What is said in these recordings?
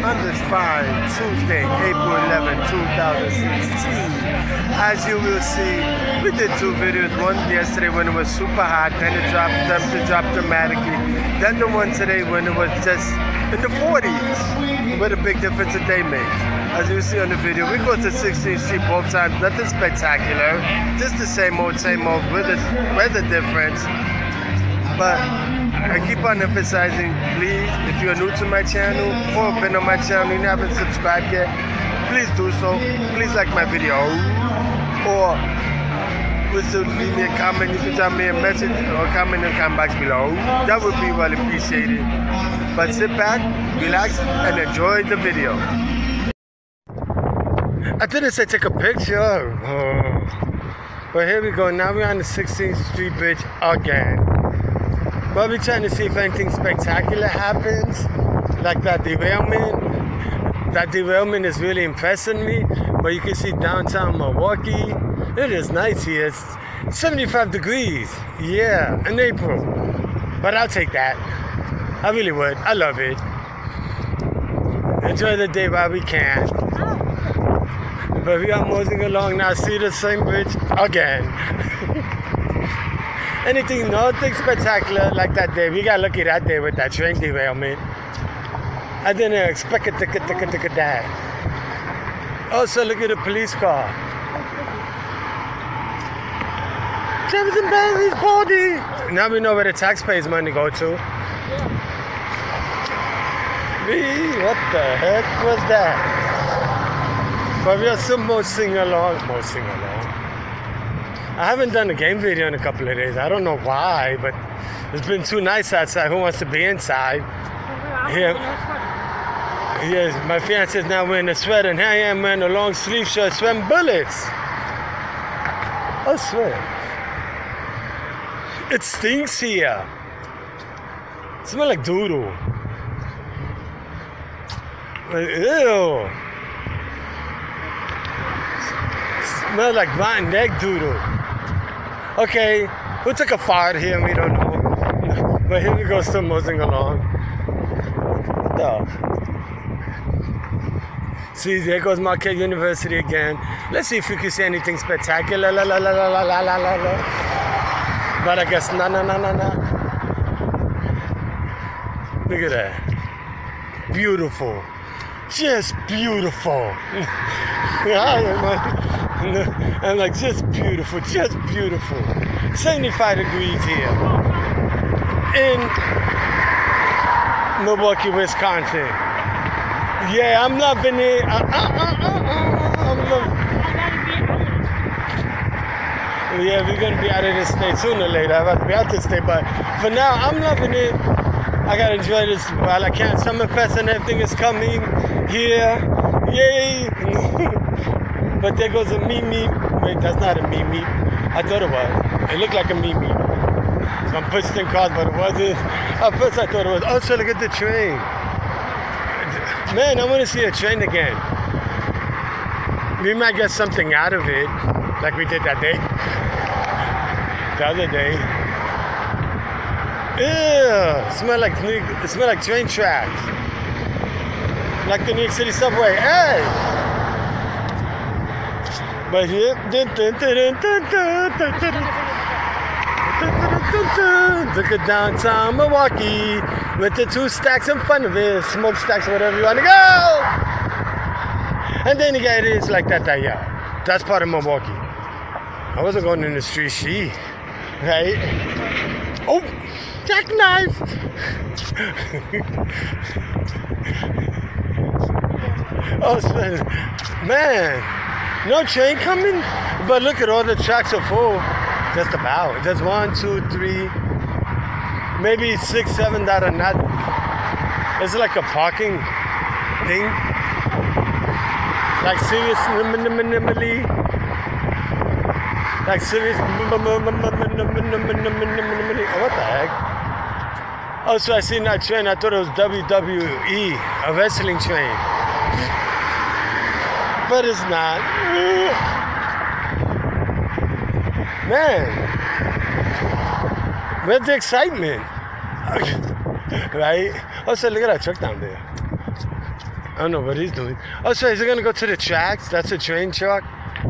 on this fine Tuesday, April 11, 2016. As you will see, we did two videos. One yesterday when it was super hot, then it dropped dramatically. Then the one today when it was just in the 40s. What a big difference a day makes. As you see on the video, we go to 16th Street both times. Nothing spectacular, just the same old with a weather difference. But I keep on emphasizing, please, if you're new to my channel or been on my channel and you haven't subscribed yet, please do so. Please like my video. Or leave me a comment. You can drop me a message or comment in the comment box below. That would be well appreciated. But sit back, relax, and enjoy the video. I didn't say take a picture. Oh. But here we go. Now we're on the 16th Street Bridge again. But we're trying to see if anything spectacular happens. Like that derailment. That derailment is really impressing me. But you can see downtown Milwaukee. It is nice here. It's 75 degrees. Yeah, in April. But I'll take that. I really would. I love it. Enjoy the day while we can. But we are moving along now. See the same bridge again. Nothing spectacular like that day. We got lucky that day with that train derailment. I didn't expect it to die. Also, look at the police car. Jefferson Bailey's body. Now we know where the taxpayers' money go to. What the heck was that? But we are still most sing along. I haven't done a game video in a couple of days. I don't know why, but it's been too nice outside. Who wants to be inside? Here, yes, my fiance is now wearing a sweater, and here I am wearing a long sleeve shirt, sweating bullets. I swear. It stinks here. It smells like doodle. Ew. Smells like rotten egg doodle. Okay, who took a fart here? We don't know. But here we go, still moseying along. See, there goes Marquette University again. Let's see if we can see anything spectacular. La la la la la la la la la. But I guess na. Look at that. Beautiful. Just beautiful. I'm like, just beautiful. 75 degrees here in Milwaukee, Wisconsin. Yeah, I'm loving it. Yeah, we're going to be out of this state sooner or later. I'm about to be out this state, but for now, I'm loving it. I got to enjoy this while I can. Summerfest and everything is coming here. Yay! But there goes a Mimi. Wait, that's not a Mimi. I thought it was. It looked like a Mimi. Some pushed-in cars, but it wasn't. At first I thought it was. Oh, so look at the train. Man, I want to see a train again. We might get something out of it, like we did that day. The other day. Ew, it smell like train tracks. Like the New York City subway. Hey! But here, look at downtown Milwaukee with the two stacks in front of it, smokestacks, whatever you want to go. And then you got it like that, yeah. That's part of Milwaukee. I wasn't going in the street, right? Oh, jackknife! Oh, man. No train coming, but look at all the tracks are full. Just about. There's 1, 2, 3, maybe 6, 7 that are not. It's like a parking thing. Like serious minimally. Like serious. What the heck? Oh, so I seen that train. I thought it was WWE, a wrestling train. But it's not. Man, where's the excitement? Right? Also, look at that truck down there. I don't know what he's doing. Oh, so is he gonna go to the tracks? That's a train truck?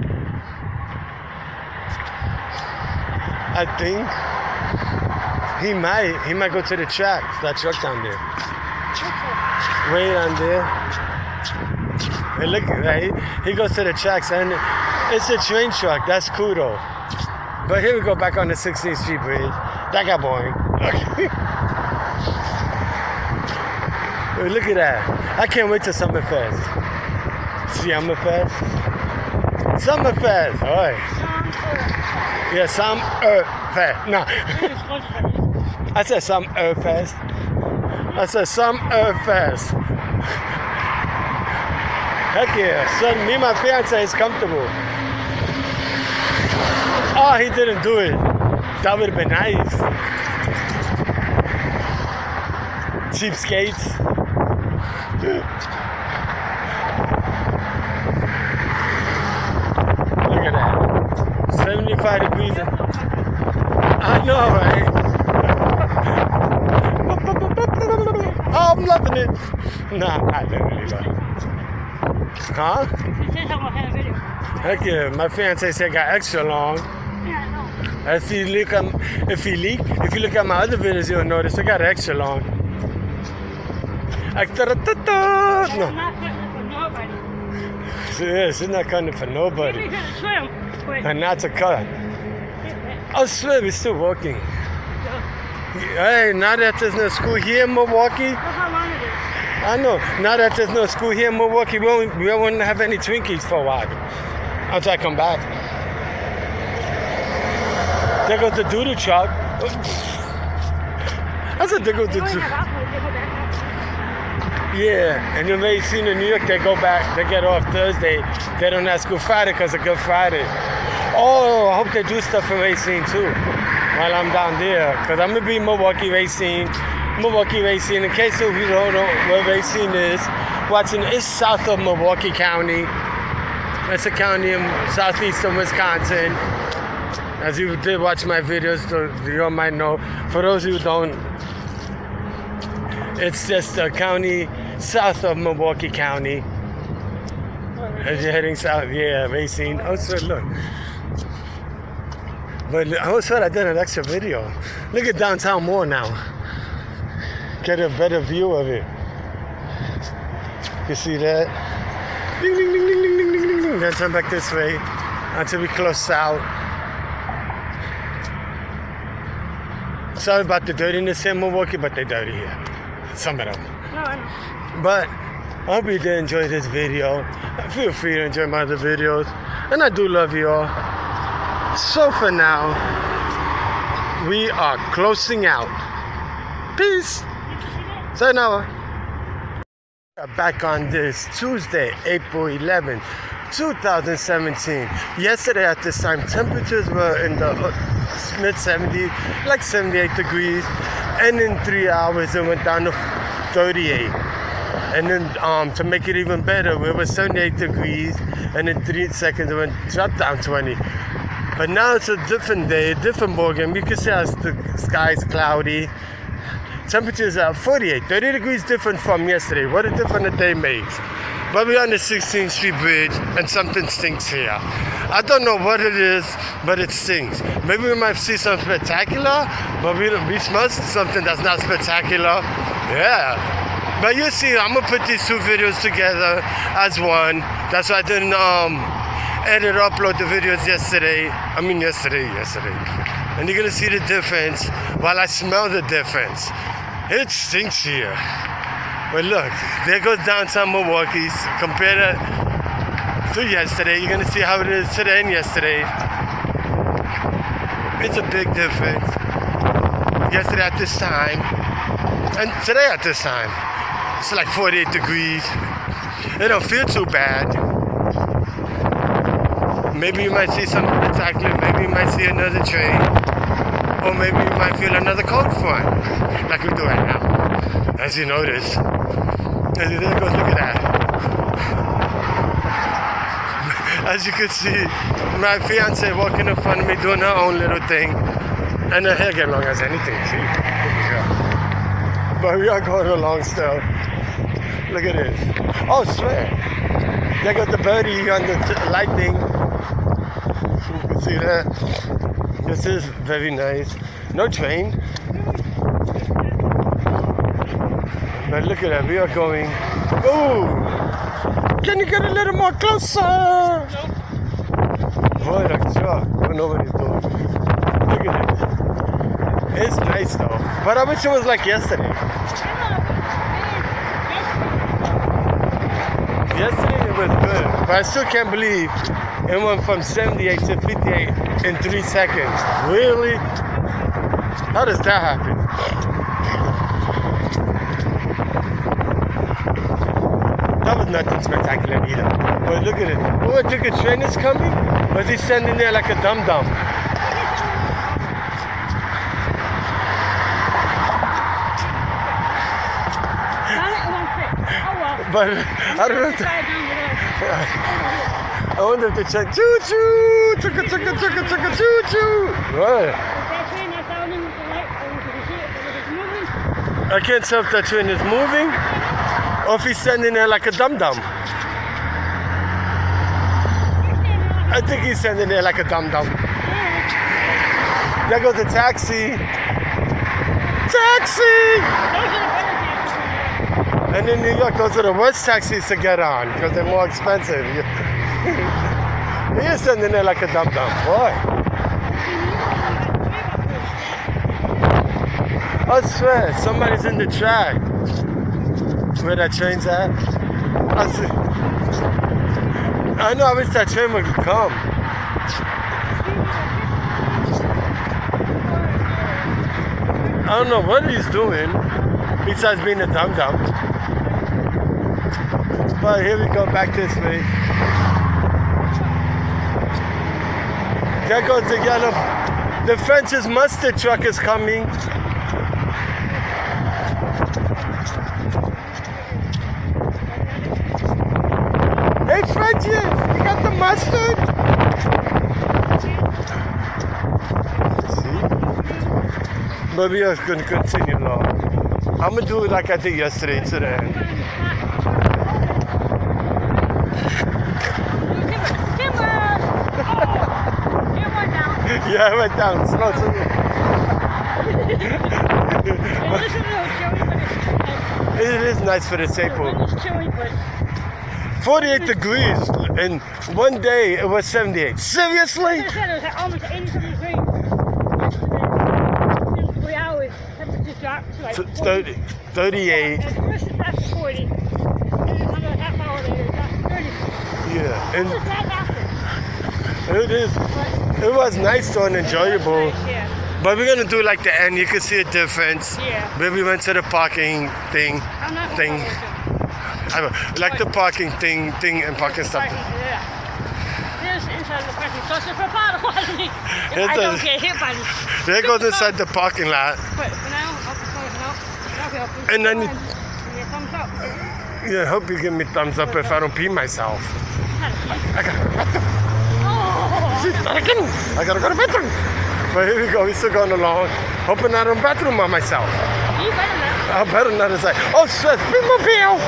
I think. He might go to the tracks. That truck down there. Way down there. Hey, look, right? He goes to the tracks and it's a train truck. That's cool though. But here we go back on the 16th Street Bridge. That got boring. Wait, look at that. I can't wait till Summerfest. Summerfest? Summerfest. All right. Yeah, Summerfest. No. I said Summerfest. I said Summerfest. Heck yeah. So me and my fiance is comfortable. Oh, he didn't do it. That would have been nice. Cheapskates. Look at that. 75 degrees. I know, right? Oh, I'm loving it. Nah, not literally, but. Huh? Heck yeah, my fiance said I got extra long. If you look at my other videos, you'll notice I got extra long. No. Yeah, she's not cutting it for nobody. And not to cut. I'll swim, he's still working. Hey, now that there's no school here in Milwaukee. How long it is? I know. Now that there's no school here in Milwaukee, we won't have any Twinkies for a while. Until I come back. There goes the doodle truck. I said there goes the doodle. Yeah, and you may see in New York, they go back, they get off Thursday. They don't have school Friday because of Good Friday. Oh, I hope they do stuff in Racine too while I'm down there. Because I'm going to be in Milwaukee Racine. In case of you don't know where Racine is, watching is south of Milwaukee County. It's a county in southeastern Wisconsin. As you did watch my videos, so you all might know. For those who don't, it's just a county south of Milwaukee County. As you're heading south, yeah, Racine. Oh, so look. But I always thought I did an extra video. Look at downtown more now. Get a better view of it. You see that? Ding, ding, ding, ding, ding, ding, ding, ding. Then turn back this way until we close south. Sorry about the dirtiness in Milwaukee, but they're dirty here. Some of them. No, I know. But I hope you did enjoy this video. Feel free to enjoy my other videos. And I do love you all. So for now, we are closing out. Peace. Sayonara. Back on this Tuesday, April 11th, 2017. Yesterday at this time, temperatures were in the mid-70s, like 78 degrees. And in 3 hours, it went down to 38. And then to make it even better, it was 78 degrees. And in 3 seconds, it dropped down 20. But now it's a different day, a different ballgame. You can see how the sky's cloudy. Temperatures are 48, 30 degrees different from yesterday. What a difference a day makes. But we're on the 16th Street Bridge and something stinks here. I don't know what it is, but it stinks. Maybe we might see something spectacular, but we smell something that's not spectacular. Yeah. But you see, I'm gonna put these two videos together as one. That's why I didn't edit or upload the videos yesterday. And you're gonna see the difference while I smell the difference. It stinks here. But look, there goes downtown Milwaukee. Compared to yesterday, you're gonna see how it is today and yesterday. It's a big difference. Yesterday at this time, and today at this time, it's like 48 degrees. It don't feel too bad. Maybe you might see something spectacular. Maybe you might see another train. Or maybe you might feel another cold front. Like we do right now. As you notice. There goes, look at that. As you can see, my fiance walking in front of me doing her own little thing. And her hair get long as anything, see? But we are going along still. Look at this. Oh, swear. There goes the birdie on the lightning. You can see that. This is very nice. No train. But look at that. We are going. Oh! Can you get a little more closer? Boy, that truck. I don't know what he's doing. Look at it. It's nice though. But I wish it was like yesterday. Yesterday it was good. But I still can't believe it went from 78 to 58 in 3 seconds. Really? How does that happen? That was nothing spectacular either. But look at it. Oh, I think a train is coming? Was he standing there like a dum-dum? But I don't know if I wonder if they check choo-choo, choo-choo, choo-choo. Right. I can't tell if that train is moving or if he's standing there like a dum-dum. I think he's standing there like a dum-dum. There goes the taxi. Taxi! And in New York, those are the worst taxis to get on because they're more expensive. He's standing there like a dum-dum. Boy. I swear, somebody's in the track. Where that train's at? I know, I wish that train would come. I don't know what he's doing besides being a dum-dum. But here we go, back this way. There goes the yellow. The French's mustard truck is coming. Hey, French's, you got the mustard? See? But we are going to continue along. I'm going to do it like I did yesterday to the end. Yeah, I went down. Slow to me. It is nice for the staple. 48 degrees, and one day it was 78. Seriously? I said it was almost 87 degrees. 3 hours, temperature dropped to like 38. And the first is back to 40. And then another half hour later, it's back to 30. Yeah, and What does that happen? it is. It was nice though and enjoyable. Nice, yeah. But we're gonna do like the end. You can see a difference. Yeah. Where we went to the parking thing. I'm not Thing. I don't know, like the parking thing and parking stuff. Yeah. There's inside the parking lot. So for part of what I don't get hit by this. There goes inside the parking lot. But for now, I'll be helping. And then Give me a thumbs up. yeah, hope you give me thumbs up if I don't pee myself. I gotta go to the bathroom. But here we go, we're still going along. Hoping I don't bathroom by myself. You better not. I better not say, oh shit, speedmobile!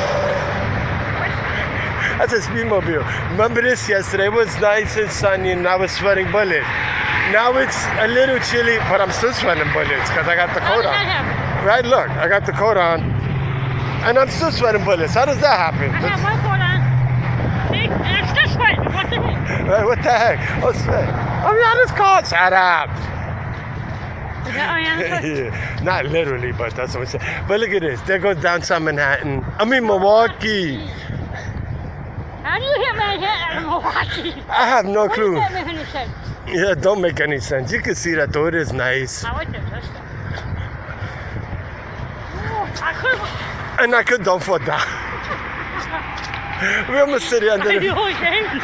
That's a speedmobile. Remember this yesterday? It was nice and sunny and I was sweating bullets. Now it's a little chilly, but I'm still sweating bullets because I got the coat on. Right, look, I got the coat on and I'm still sweating bullets. How does that happen? I have my coat on. See? And I'm still sweating. What the heck? Right, what the heck? Oh shit. I'm on this car. Shut up. Is that Yeah, not literally, but that's what I'm saying. But look at this. There goes downtown Manhattan. I mean Milwaukee. How do you hit Manhattan in Milwaukee? I have no clue. What does that make any sense? Yeah, it don't make any sense. You can see that though. It is nice. I like that touchdown. I could. And I could don't for that. We almost sit here under the video. I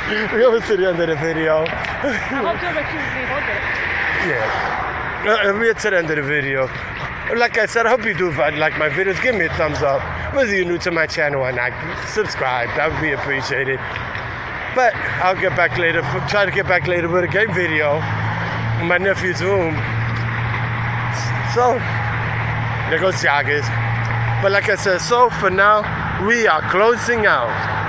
hope you'll let you hold it. Yeah. We're to the end of the video. Like I said, I hope you do like my videos. Give me a thumbs up. Whether you're new to my channel or not, subscribe. That would be appreciated. But I'll get back later. Try to get back later with a game video in my nephew's room. So, there goes joggers. But like I said, so for now, we are closing out.